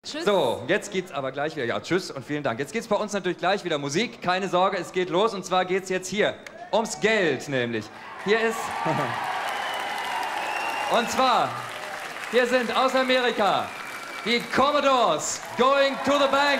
Tschüss. So, jetzt geht's aber gleich wieder. Ja, tschüss und vielen Dank. Jetzt geht's bei uns natürlich gleich wieder Musik. Keine Sorge, es geht los. Und zwar geht's jetzt hier ums Geld, nämlich. Hier ist... Und zwar, hier sind aus Amerika die Commodores, Going to the Bank.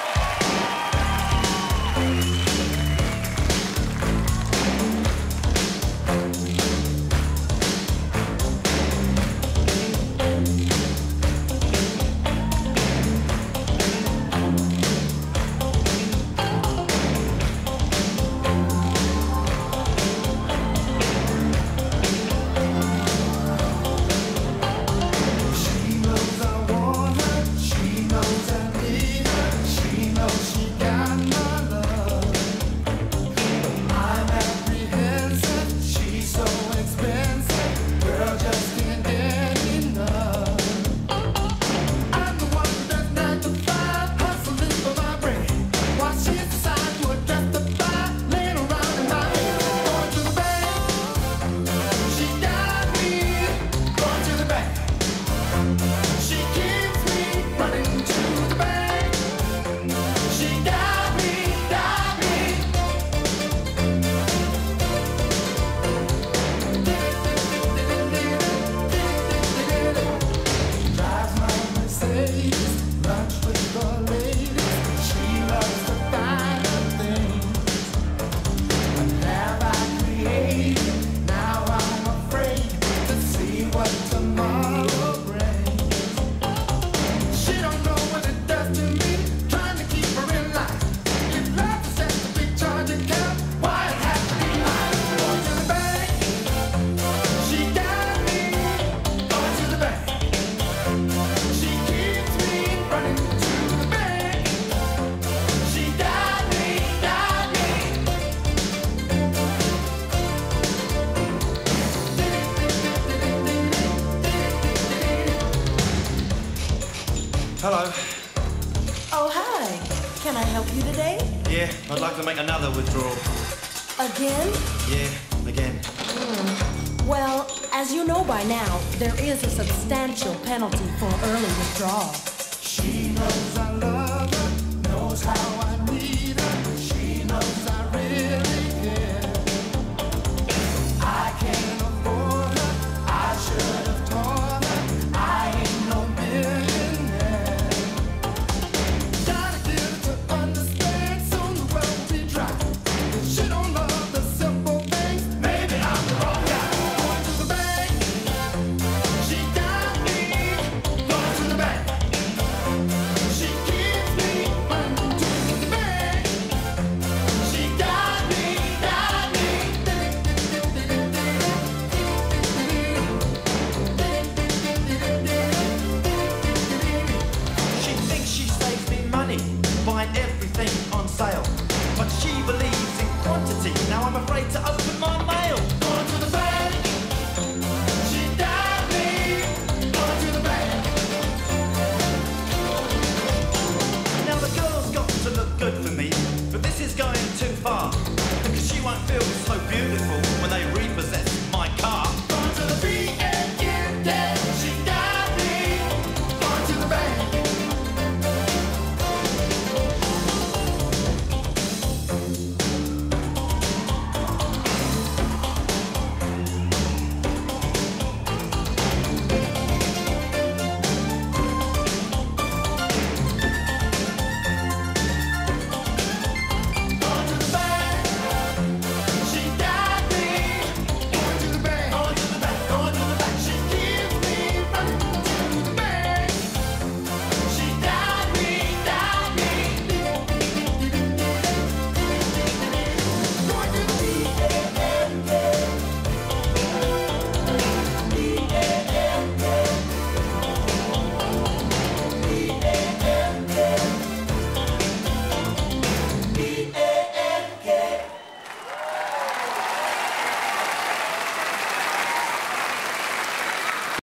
Hello. Oh, hi. Can I help you today? Yeah, I'd like to make another withdrawal. Again? Yeah, again. Well, as you know by now, there is a substantial penalty for early withdrawal. She knows